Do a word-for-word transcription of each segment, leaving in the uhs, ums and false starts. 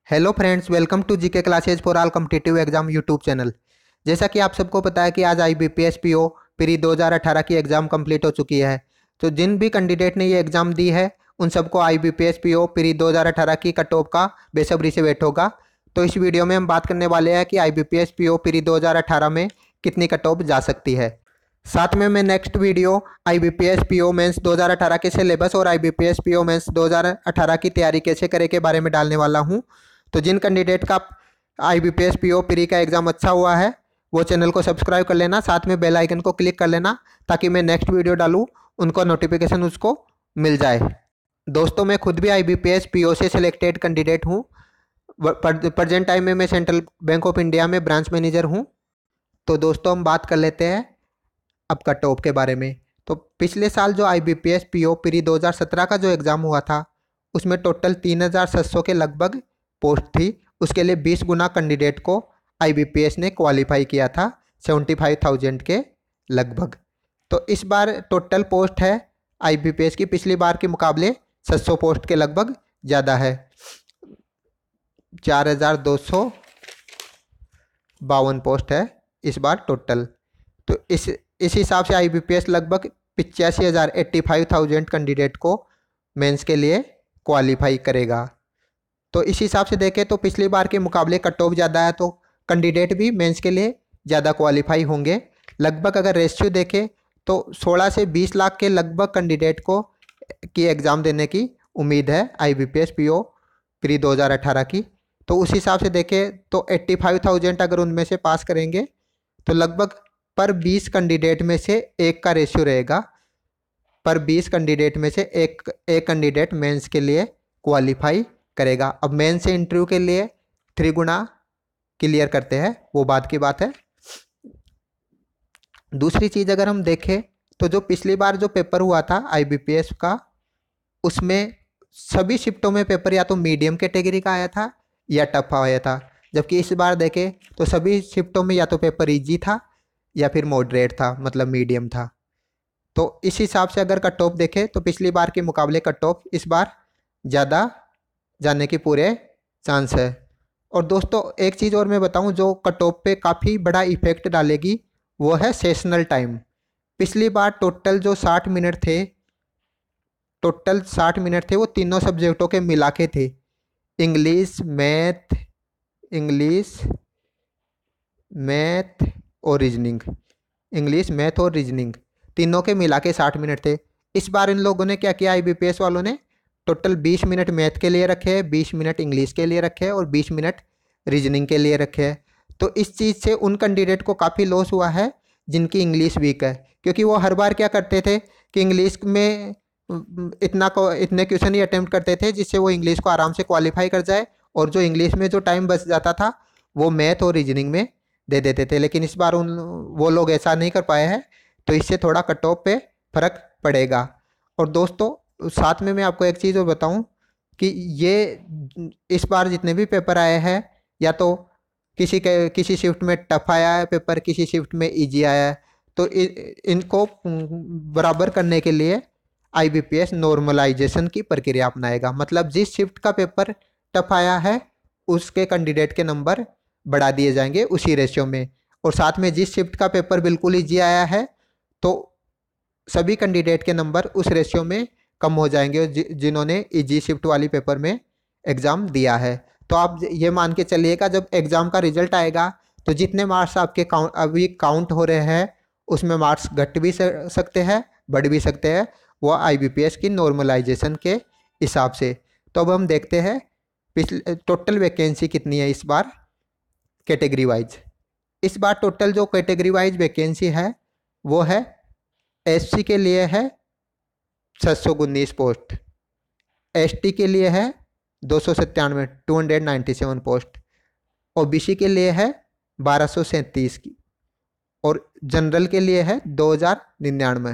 Hello friends, welcome to GK classes for all competitive exam YouTube channel. जैसा कि आप सबको पता है कि आज आईबीपीएस पीओ प्री दो हज़ार अठारह की एग्ज़ाम कंप्लीट हो चुकी है। तो जिन भी कैंडिडेट ने ये एग्ज़ाम दी है उन सबको आईबीपीएस पीओ प्री दो हज़ार अठारह की कट ऑफ का बेसब्री से वेट होगा। तो इस वीडियो में हम बात करने वाले हैं कि आईबीपीएस पीओ प्री दो हज़ार अठारह में कितनी कट ऑफ जा सकती है। साथ में मैं next video IBPS PO mains दो हज़ार अठारह के सिलेबस और आईबीपीएस पीओ मेंस दो हज़ार अठारह की तैयारी कैसे करें के बारे में डालने वाला हूं। तो जिन कैंडिडेट का आईबीपीएस पीओ प्री का एग्ज़ाम अच्छा हुआ है वो चैनल को सब्सक्राइब कर लेना, साथ में बेल आइकन को क्लिक कर लेना ताकि मैं नेक्स्ट वीडियो डालूँ उनको नोटिफिकेशन उसको मिल जाए। दोस्तों, मैं खुद भी आईबीपीएस पीओ से सिलेक्टेड कैंडिडेट हूँ। प्रेजेंट टाइम में मैं सेंट्रल बैंक ऑफ इंडिया में ब्रांच मैनेजर हूँ। तो दोस्तों, हम बात कर लेते हैं अब कट ऑफ के बारे में। तो पिछले साल जो आईबीपीएस पीओ प्री दो हज़ार सत्रह का जो एग्ज़ाम हुआ था उसमें टोटल तीन हज़ार सात सौ के लगभग पोस्ट थी। उसके लिए बीस गुना कैंडिडेट को आईबीपीएस ने क्वालिफाई किया था, पचहत्तर हज़ार के लगभग। तो इस बार टोटल पोस्ट है आईबीपीएस की पिछली बार के मुकाबले सात सौ पोस्ट के लगभग ज़्यादा है, चार हज़ार दो सौ बावन पोस्ट है इस बार टोटल। तो इस इस हिसाब से आईबीपीएस लगभग पिचासी हज़ार एट्टी फाइव थाउजेंड कैंडिडेट को मेंस के लिए क्वालिफाई करेगा। तो इस हिसाब से देखें तो पिछली बार के मुकाबले कट ऑफ ज़्यादा है, तो कैंडिडेट भी मेंस के लिए ज़्यादा क्वालिफाई होंगे। लगभग अगर रेशियो देखें तो सोलह से बीस लाख के लगभग कैंडिडेट को की एग्ज़ाम देने की उम्मीद है आईबीपीएस पीओ प्री दो हज़ार अठारह की। तो उस हिसाब से देखें तो पचासी हज़ार अगर उनमें से पास करेंगे तो लगभग पर बीस कैंडिडेट में से एक का रेशियो रहेगा। पर बीस कैंडिडेट में से एक एक कैंडिडेट मेंस के लिए क्वालिफाई करेगा। अब मेंस से इंटरव्यू के लिए थ्री गुना क्लियर करते हैं, वो बात की बात है। दूसरी चीज़ अगर हम देखें तो जो पिछली बार जो पेपर हुआ था आईबीपीएस का उसमें सभी शिफ्टों में पेपर या तो मीडियम कैटेगरी का आया था या टफ आया था, जबकि इस बार देखें तो सभी शिफ्टों में या तो पेपर इजी था या फिर मॉडरेट था, मतलब मीडियम था। तो इस हिसाब से अगर कट ऑफ देखें तो पिछली बार के मुकाबले कट ऑफ इस बार ज़्यादा जाने के पूरे चांस है। और दोस्तों, एक चीज़ और मैं बताऊं जो कट ऑफ पे काफ़ी बड़ा इफेक्ट डालेगी वो है सेशनल टाइम। पिछली बार टोटल जो साठ मिनट थे टोटल साठ मिनट थे वो तीनों सब्जेक्टों के मिला के थे, इंग्लिश मैथ इंग्लिश मैथ और रीजनिंग इंग्लिश मैथ और रीजनिंग तीनों के मिला के साठ मिनट थे। इस बार इन लोगों ने क्या किया, आईबीपीएस वालों ने टोटल बीस मिनट मैथ के लिए रखे हैं, बीस मिनट इंग्लिश के लिए रखे हैं और बीस मिनट रीजनिंग के लिए रखे हैं। तो इस चीज़ से उन कैंडिडेट को काफ़ी लॉस हुआ है जिनकी इंग्लिश वीक है, क्योंकि वो हर बार क्या करते थे कि इंग्लिश में इतना को इतने क्वेश्चन ही अटैम्प्ट करते थे जिससे वो इंग्लिश को आराम से क्वालिफाई कर जाए, और जो इंग्लिश में जो टाइम बच जाता था वो मैथ और रीजनिंग में दे देते थे। लेकिन इस बार उन वो लोग ऐसा नहीं कर पाए हैं, तो इससे थोड़ा कट ऑफ पे फ़र्क पड़ेगा। और दोस्तों, साथ में मैं आपको एक चीज़ और बताऊं कि ये इस बार जितने भी पेपर आए हैं या तो किसी के किसी शिफ्ट में टफ आया है पेपर, किसी शिफ्ट में इजी आया है, तो इ, इनको बराबर करने के लिए आईबीपीएस नॉर्मलाइजेशन की प्रक्रिया अपनाएगा। मतलब जिस शिफ्ट का पेपर टफ आया है उसके कैंडिडेट के नंबर बढ़ा दिए जाएंगे उसी रेशियो में, और साथ में जिस शिफ्ट का पेपर बिल्कुल ईजी आया है तो सभी कैंडिडेट के नंबर उस रेशियो में कम हो जाएंगे जि, जिन्होंने ईजी शिफ्ट वाली पेपर में एग्ज़ाम दिया है। तो आप ये मान के चलिएगा जब एग्ज़ाम का रिजल्ट आएगा तो जितने मार्क्स आपके काउंट अभी काउंट हो रहे हैं उसमें मार्क्स घट भी सकते हैं, बढ़ भी सकते हैं, वो आईबीपीएस की नॉर्मलाइजेशन के हिसाब से। तो अब हम देखते हैं पिछले टोटल वैकेंसी कितनी है इस बार कैटेगरी वाइज। इस बार टोटल जो कैटेगरी वाइज वैकेंसी है वो है एससी के लिए है छः सौ उन्नीस पोस्ट, एसटी के लिए है दो सौ सत्तानवे two hundred ninety seven post, OBC के लिए है बारह सौ सैंतीस की, और जनरल के लिए है दो हज़ार निन्यानवे।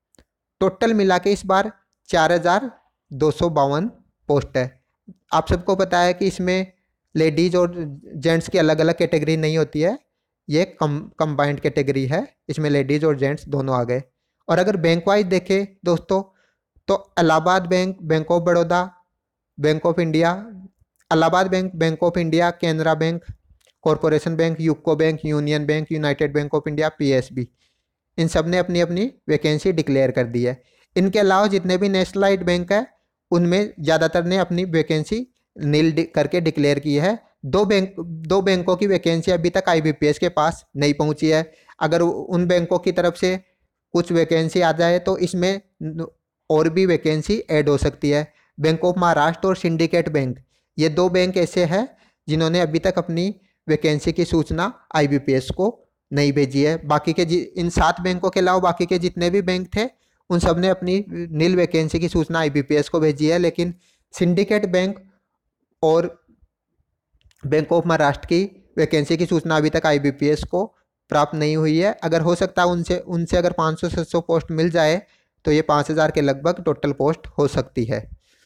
टोटल मिला के इस बार चार हज़ार दो सौ बावन पोस्ट है। आप सबको पता है कि इसमें लेडीज़ और जेंट्स की अलग अलग कैटेगरी नहीं होती है, ये कम कंबाइंड कैटेगरी है, इसमें लेडीज़ और जेंट्स दोनों आ गए। और अगर बैंक वाइज देखें दोस्तों तो Allahabad bank, bank of Baroda, bank of India, Allahabad bank, bank of India, Canara bank, corporation bank, UCO bank, union bank, united bank of India, PSB, इन सब ने अपनी अपनी वैकेंसी डिक्लेयर कर दी है। इनके अलावा जितने भी नेशनलाइज्ड बैंक है उनमें ज़्यादातर ने अपनी वैकेंसी नील करके डिक्लेयर की है। दो बैंक दो बैंकों की वैकेंसी अभी तक आईबीपीएस के पास नहीं पहुंची है। अगर उन बैंकों की तरफ से कुछ वैकेंसी आ जाए तो इसमें और भी वैकेंसी ऐड हो सकती है। बैंक ऑफ महाराष्ट्र और सिंडिकेट बैंक, ये दो बैंक ऐसे हैं जिन्होंने अभी तक अपनी वैकेंसी की सूचना आईबीपीएस को नहीं भेजी है। बाकी के इन सात बैंकों के अलावा बाकी के जितने भी बैंक थे उन सब ने अपनी नील वैकेंसी की सूचना आईबीपीएस को भेजी है, लेकिन सिंडिकेट बैंक और बैंक ऑफ महाराष्ट्र की वैकेंसी की सूचना अभी तक आईबीपीएस को प्राप्त नहीं हुई है। अगर हो सकता है उनसे उनसे अगर पाँच सौ सात सौ पोस्ट मिल जाए तो ये पाँच हज़ार के लगभग टोटल पोस्ट हो सकती है।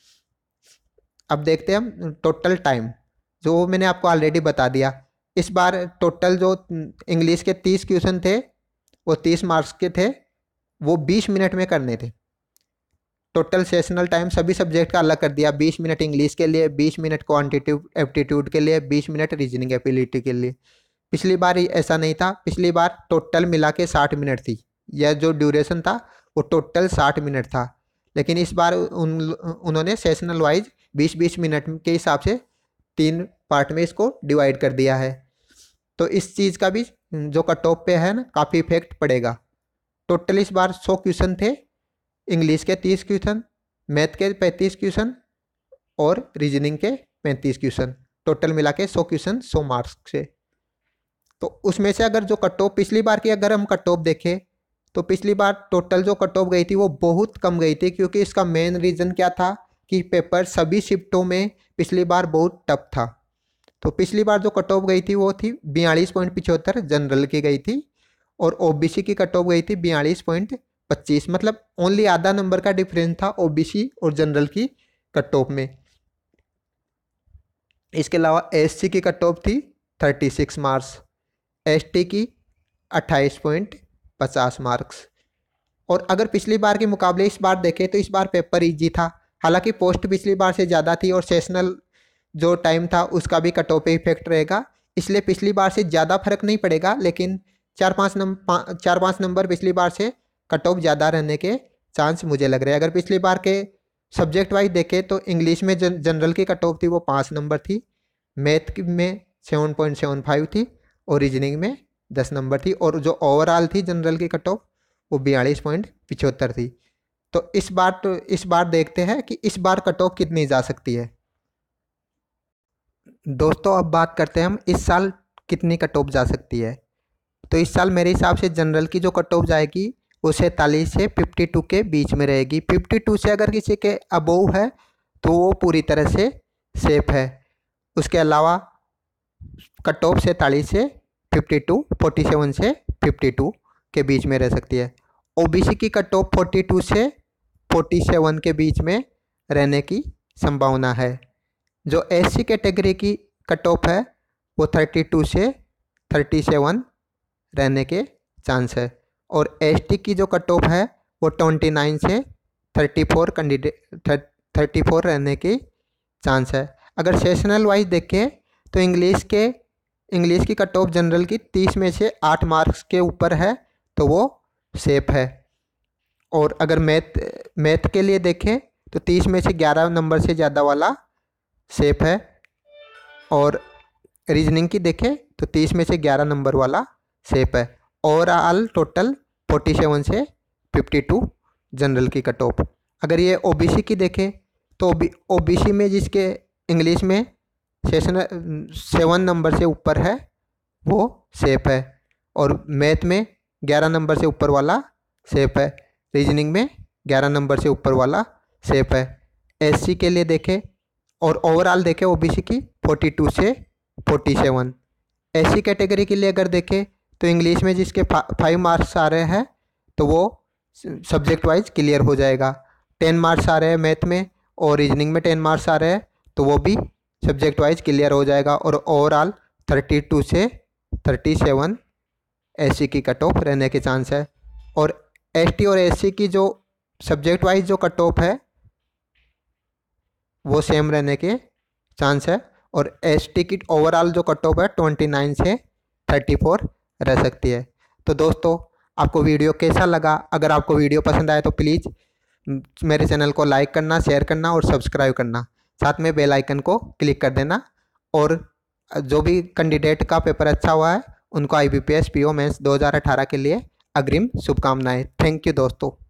अब देखते हैं हम टोटल टाइम, जो मैंने आपको ऑलरेडी बता दिया। इस बार टोटल जो इंग्लिश के तीस क्वेश्चन थे वो तीस मार्क्स के थे, वो बीस मिनट में करने थे। टोटल सेशनल टाइम सभी सब्जेक्ट का अलग कर दिया, बीस मिनट इंग्लिश के लिए, बीस मिनट क्वांटिटेटिव एप्टीट्यूड के लिए, बीस मिनट रीजनिंग एबिलिटी के लिए। पिछली बार ऐसा नहीं था, पिछली बार टोटल मिला के साठ मिनट थी, यह जो ड्यूरेशन था वो टोटल साठ मिनट था। लेकिन इस बार उन उन्होंने सेशनल वाइज बीस बीस मिनट के हिसाब से तीन पार्ट में इसको डिवाइड कर दिया है। तो इस चीज़ का भी जो कट ऑफ पे है ना काफ़ी इफेक्ट पड़ेगा। टोटल इस बार सौ क्वेश्चन थे, इंग्लिश के तीस क्वेश्चन, मैथ के पैंतीस क्वेश्चन और रीजनिंग के पैंतीस क्वेश्चन, टोटल मिला के सौ क्वेश्चन सौ मार्क्स से। तो उसमें से अगर जो कट ऑफ पिछली बार की अगर हम कट ऑफ देखें तो पिछली बार टोटल जो कट ऑफ गई थी वो बहुत कम गई थी, क्योंकि इसका मेन रीज़न क्या था कि पेपर सभी शिफ्टों में पिछली बार बहुत टफ था। तो पिछली बार जो कट ऑफ गई थी वो थी बयालीस पॉइंट पिछहत्तर जनरल की गई थी, और ओबीसी की कट ऑफ गई थी बयालीस पॉइंट पच्चीस, मतलब ओनली आधा नंबर का डिफरेंस था ओबीसी और जनरल की कट ऑफ में। इसके अलावा एससी की कट ऑफ थी छत्तीस मार्क्स, एसटी की अट्ठाईस पॉइंट पचास मार्क्स। और अगर पिछली बार के मुकाबले इस बार देखें तो इस बार पेपर इजी था, हालांकि पोस्ट पिछली बार से ज़्यादा थी और सेशनल जो टाइम था उसका भी कट ऑफ पे इफेक्ट रहेगा, इसलिए पिछली बार से ज़्यादा फर्क नहीं पड़ेगा, लेकिन चार पाँच नंबर चार पाँच नंबर पिछली बार से कट ऑफ ज़्यादा रहने के चांस मुझे लग रहे हैं। अगर पिछली बार के सब्जेक्ट वाइज देखें तो इंग्लिश में जन, जनरल की कट ऑफ थी वो पाँच नंबर थी, मैथ में सेवन पॉइंट सेवन फाइव थी और रीजनिंग में दस नंबर थी, और जो ओवरऑल थी जनरल की कट ऑफ वो बयालीस पॉइंट पिछहत्तर थी। तो इस बार तो इस बार देखते हैं कि इस बार कट ऑफ कितनी जा सकती है। दोस्तों अब बात करते हैं हम इस साल कितनी कट ऑफ जा सकती है। तो इस साल मेरे हिसाब से जनरल की जो कट ऑफ जाएगी वो सैंतालीस से बावन के बीच में रहेगी। बावन से अगर किसी के अबोव है तो वो पूरी तरह से सेफ है। उसके अलावा कट ऑफ सैंतालीस से बावन, सैंतालीस से बावन के बीच में रह सकती है। ओबीसी की कट ऑफ बयालीस से सैंतालीस के बीच में रहने की संभावना है। जो एससी कैटेगरी की कट ऑफ है वो बत्तीस से सैंतीस रहने के चांस है, और एसटी की जो कट ऑफ है वो उनतीस से चौंतीस कैंडिडेट चौंतीस रहने की चांस है। अगर सेशनल वाइज देखें तो इंग्लिश के इंग्लिश की कट ऑफ जनरल की तीस में से आठ मार्क्स के ऊपर है तो वो सेफ है, और अगर मैथ मैथ के लिए देखें तो तीस में से ग्यारह नंबर से ज़्यादा वाला सेफ है, और रीजनिंग की देखें तो तीस में से ग्यारह नंबर वाला सेफ है। ओवरऑल टोटल सैंतालीस से बावन जनरल की कट ऑफ। अगर ये ओबीसी की देखें तो ओबीसी में जिसके इंग्लिश में सेशन सेवन नंबर से ऊपर है वो सेफ है, और मैथ में ग्यारह नंबर से ऊपर वाला सेफ है, रीजनिंग में ग्यारह नंबर से ऊपर वाला सेफ है। एससी के लिए देखें और ओवरऑल देखें ओबीसी की बयालीस से सैंतालीस। एससी कैटेगरी के लिए अगर देखें तो इंग्लिश में जिसके फाइव मार्क्स आ रहे हैं तो वो सब्जेक्ट वाइज क्लियर हो जाएगा। टेन मार्क्स आ रहे हैं मैथ में और रीजनिंग में टेन मार्क्स आ रहे हैं तो वो भी सब्जेक्ट वाइज क्लियर हो जाएगा, और ओवरऑल बत्तीस से सैंतीस एससी की कट ऑफ रहने के चांस है। और एसटी और एससी की जो सब्जेक्ट वाइज जो कट ऑफ है वो सेम रहने के चांस है। और एसटी की ओवरऑल जो कट ऑफ है ट्वेंटी नाइन से थर्टी फोर रह सकती है। तो दोस्तों, आपको वीडियो कैसा लगा? अगर आपको वीडियो पसंद आए तो प्लीज़ मेरे चैनल को लाइक करना, शेयर करना और सब्सक्राइब करना। साथ में बेल आइकन को क्लिक कर देना। और जो भी कैंडिडेट का पेपर अच्छा हुआ है उनको I B P S P O mains दो हज़ार अठारह के लिए अग्रिम शुभकामनाएं। थैंक यू दोस्तों।